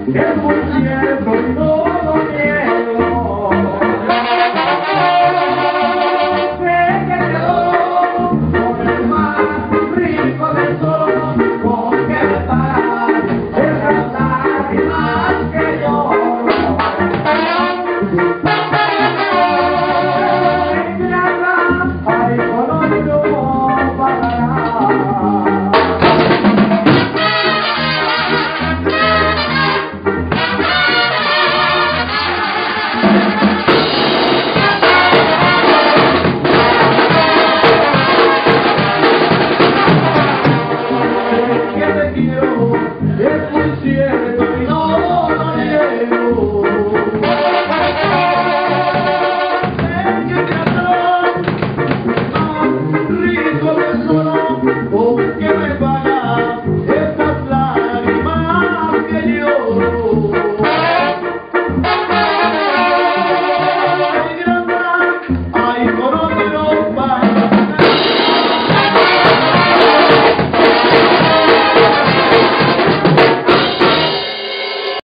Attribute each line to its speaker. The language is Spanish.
Speaker 1: es muy cierto y no lo niego. Se quedó con el más rico de todos, con que me pagan esas lágrimas que lloro. Ay, con no pagará. Que te quiero, es muy cierto.